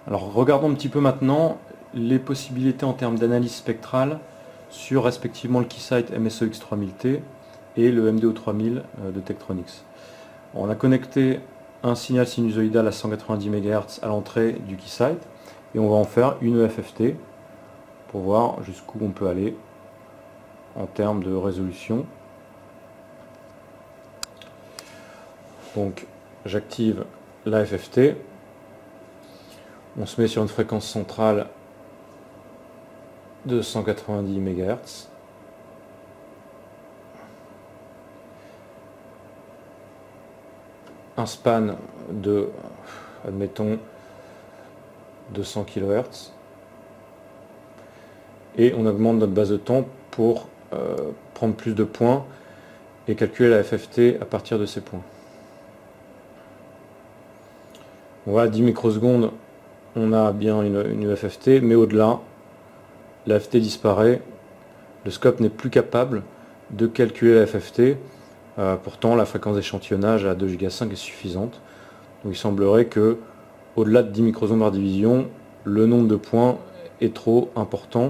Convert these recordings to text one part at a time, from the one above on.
Alors regardons un petit peu maintenant les possibilités en termes d'analyse spectrale sur respectivement le Keysight MSEX3000T et le MDO3000 de Tektronix. On a connecté un signal sinusoïdal à 190 MHz à l'entrée du Keysight et on va en faire une EFFT pour voir jusqu'où on peut aller en termes de résolution. Donc j'active la FFT, on se met sur une fréquence centrale de 190 MHz. Un span de, admettons, 200 kHz. Et on augmente notre base de temps pour prendre plus de points et calculer la FFT à partir de ces points. Voilà, 10 microsecondes, on a bien une FFT, mais au-delà, la FFT disparaît. Le scope n'est plus capable de calculer la FFT. Pourtant, la fréquence d'échantillonnage à 2 GHz est suffisante. Donc il semblerait que, au-delà de 10 microsecondes par division, le nombre de points est trop important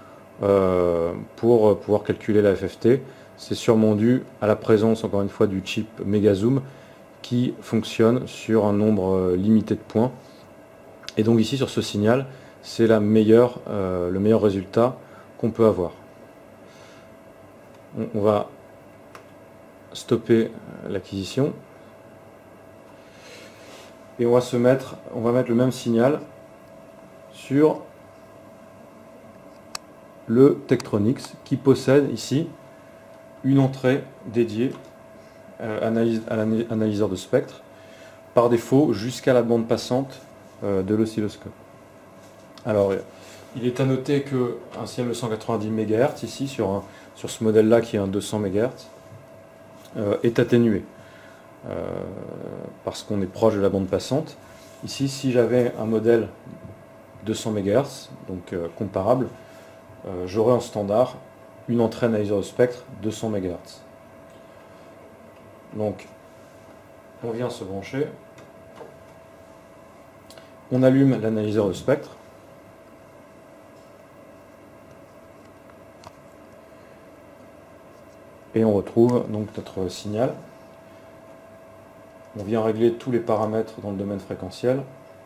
pour pouvoir calculer la FFT. C'est sûrement dû à la présence, encore une fois, du chip Megazoom qui fonctionne sur un nombre limité de points. Et donc ici, sur ce signal, c'est le meilleur résultat qu'on peut avoir. On va stopper l'acquisition et on va mettre le même signal sur le Tektronix qui possède ici une entrée dédiée à l'analyseur de spectre, par défaut jusqu'à la bande passante de l'oscilloscope. Alors il est à noter qu'un signal de 190 MHz ici sur ce modèle là qui est un 200 MHz est atténué parce qu'on est proche de la bande passante. Ici, si j'avais un modèle 200 MHz, donc comparable, j'aurais en standard une entrée analyseur de spectre 200 MHz. Donc, on vient se brancher, on allume l'analyseur de spectre, et on retrouve donc notre signal. On vient régler tous les paramètres dans le domaine fréquentiel,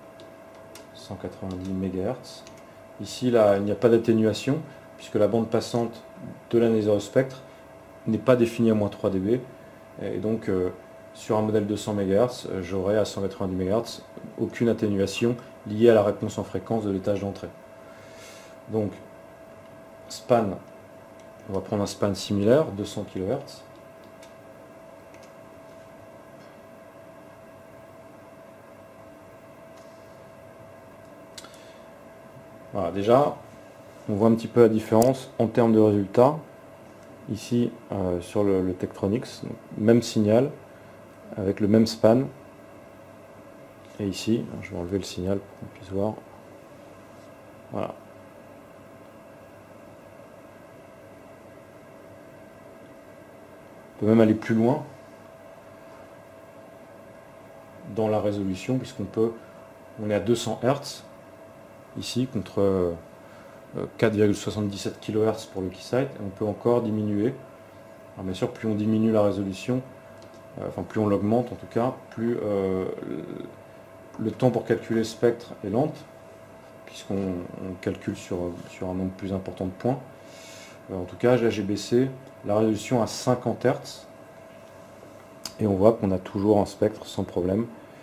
190 MHz. Ici, là, il n'y a pas d'atténuation, puisque la bande passante de l'analyseur de spectre n'est pas définie à moins 3 dB. Et donc, sur un modèle 200 MHz, j'aurai à 190 MHz aucune atténuation liée à la réponse en fréquence de l'étage d'entrée. Donc, span, on va prendre un span similaire, 200 kHz. Voilà, déjà, on voit un petit peu la différence en termes de résultats. Ici, sur le Tektronix, même signal, avec le même span. Et ici, je vais enlever le signal pour qu'on puisse voir. Voilà. On peut même aller plus loin dans la résolution, on est à 200 Hz ici contre 4,77 kHz pour le Keysight, et on peut encore diminuer. Alors bien sûr, plus on diminue la résolution, plus on l'augmente en tout cas, plus le temps pour calculer le spectre est lent, puisqu'on calcule sur un nombre plus important de points. En tout cas, là j'ai baissé la résolution à 50 Hz, et on voit qu'on a toujours un spectre sans problème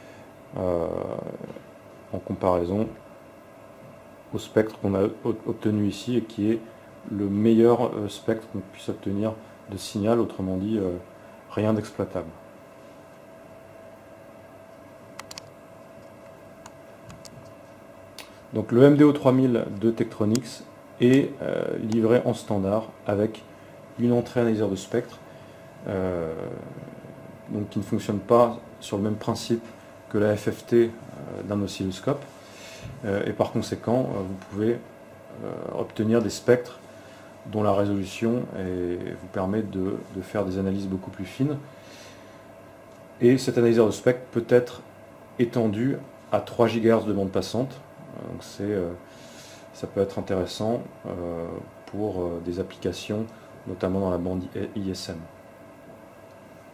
en comparaison au spectre qu'on a obtenu ici et qui est le meilleur spectre qu'on puisse obtenir de signal, autrement dit rien d'exploitable. Donc le MDO3000 de Tektronix est livré en standard avec une entrée analyseur de spectre donc qui ne fonctionne pas sur le même principe que la FFT d'un oscilloscope. Et par conséquent, vous pouvez obtenir des spectres dont la résolution vous permet de faire des analyses beaucoup plus fines. Et cet analyseur de spectre peut être étendu à 3 GHz de bande passante, Donc ça peut être intéressant pour des applications, notamment dans la bande ISM.